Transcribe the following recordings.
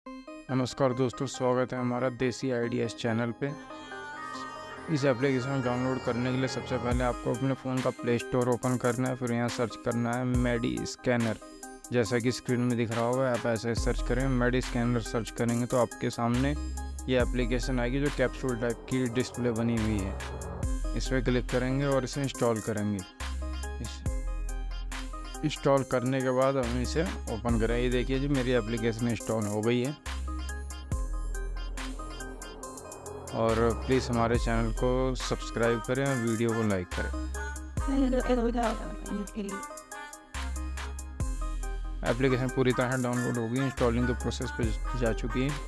नमस्कार दोस्तों, स्वागत है हमारा देसी आइडियाज़ चैनल पे। इस एप्लीकेशन को डाउनलोड करने के लिए सबसे पहले आपको अपने फ़ोन का प्ले स्टोर ओपन करना है। फिर यहाँ सर्च करना है मेडी स्कैनर। जैसा कि स्क्रीन में दिख रहा होगा, आप ऐसे सर्च करें, मेडी स्कैनर सर्च करेंगे तो आपके सामने ये एप्लीकेशन आएगी जो कैप्सूल टाइप की डिस्प्ले बनी हुई है। इस पर क्लिक करेंगे और इसे इंस्टॉल करेंगे। इंस्टॉल करने के बाद हम इसे ओपन करें। ये देखिए जी, मेरी एप्लीकेशन इंस्टॉल हो गई है। और प्लीज़ हमारे चैनल को सब्सक्राइब करें और वीडियो को लाइक करें। एप्लीकेशन पूरी तरह डाउनलोड होगी, इंस्टॉलिंग के प्रोसेस पे जा चुकी है।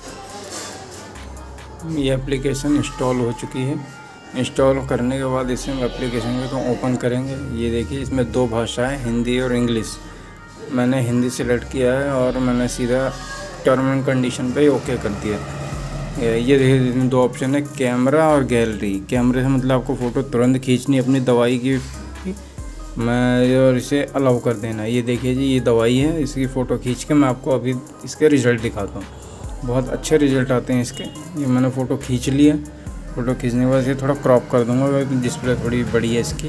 ये एप्लीकेशन इंस्टॉल हो चुकी है। इंस्टॉल करने के बाद इसे हम एप्लीकेशन को ओपन करेंगे। ये देखिए, इसमें दो भाषाएं, हिंदी और इंग्लिश। मैंने हिंदी सेलेक्ट किया है और मैंने सीधा टर्म एंड कंडीशन पे ओके कर दिया। ये देखिए, दो ऑप्शन है, कैमरा और गैलरी। कैमरे से मतलब आपको फ़ोटो तुरंत खींचनी अपनी दवाई की, मैं और इसे अलाउ कर देना। ये देखिए जी, ये दवाई है, इसकी फ़ोटो खींच के मैं आपको अभी इसके रिज़ल्ट दिखाता हूँ। बहुत अच्छे रिज़ल्ट आते हैं इसके। ये मैंने फ़ोटो खींच लिया। फ़ोटो खींचने के बाद इसे थोड़ा क्रॉप कर दूँगा, डिस्प्ले थोड़ी बड़ी है इसकी।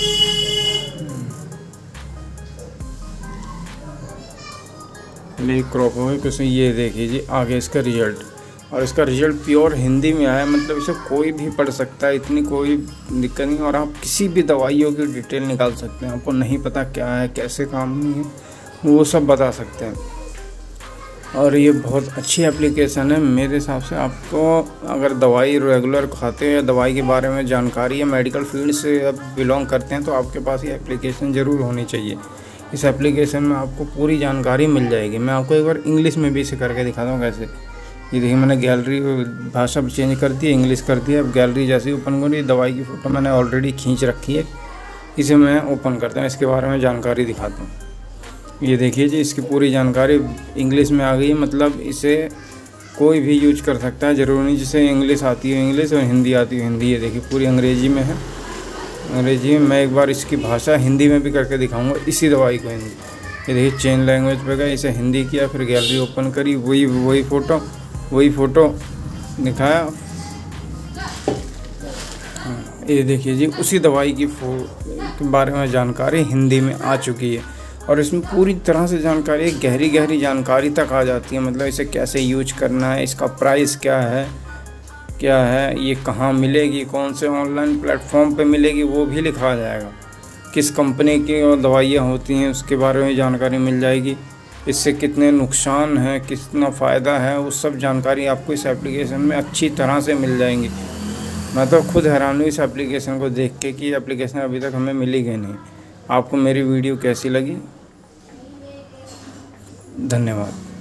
मेरी क्रॉप हो गई कुछ। ये देखिए जी, आगे इसका रिज़ल्ट। और इसका रिज़ल्ट प्योर हिंदी में आया, मतलब इसे कोई भी पढ़ सकता है, इतनी कोई दिक्कत नहीं। और आप किसी भी दवाइयों की डिटेल निकाल सकते हैं। आपको नहीं पता क्या है, कैसे काम नहीं है, वो सब बता सकते हैं। और ये बहुत अच्छी एप्लीकेशन है मेरे हिसाब से। आपको अगर दवाई रेगुलर खाते हैं या दवाई के बारे में जानकारी या मेडिकल फील्ड से आप बिलोंग करते हैं तो आपके पास ये एप्लीकेशन ज़रूर होनी चाहिए। इस एप्लीकेशन में आपको पूरी जानकारी मिल जाएगी। मैं आपको एक बार इंग्लिश में भी इसे करके दिखाता हूँ कैसे। ये देखिए, मैंने गैलरी भाषा चेंज कर दी, इंग्लिश कर दिया। अब गैलरी जैसे ही ओपन करूँ, दवाई की फ़ोटो मैंने ऑलरेडी खींच रखी है, इसे मैं ओपन करता हूँ, इसके बारे में जानकारी दिखाता हूँ। ये देखिए जी, इसकी पूरी जानकारी इंग्लिश में आ गई है। मतलब इसे कोई भी यूज कर सकता है, ज़रूरी नहीं जिसे इंग्लिश आती है इंग्लिश और हिंदी आती है हिंदी। ये देखिए, पूरी अंग्रेजी में है। अंग्रेजी में मैं एक बार इसकी भाषा हिंदी में भी करके दिखाऊँगा, इसी दवाई को हिंदी। ये देखिए, चेंज लैंग्वेज पे गए, इसे हिंदी किया, फिर गैलरी ओपन करी, वही फ़ोटो दिखाया। ये देखिए जी, उसी दवाई के बारे में जानकारी हिंदी में आ चुकी है। और इसमें पूरी तरह से जानकारी, गहरी जानकारी तक आ जाती है। मतलब इसे कैसे यूज करना है, इसका प्राइस क्या है, ये कहाँ मिलेगी, कौन से ऑनलाइन प्लेटफॉर्म पे मिलेगी, वो भी लिखा जाएगा। किस कंपनी की दवाइयाँ होती हैं उसके बारे में जानकारी मिल जाएगी। इससे कितने नुकसान हैं, कितना फ़ायदा है, वो सब जानकारी आपको इस एप्लीकेशन में अच्छी तरह से मिल जाएंगी। मैं तो खुद हैरान हूँ इस एप्लीकेशन को देख के कि एप्लीकेशन अभी तक हमें मिली गई नहीं। आपको मेरी वीडियो कैसी लगी? धन्यवाद।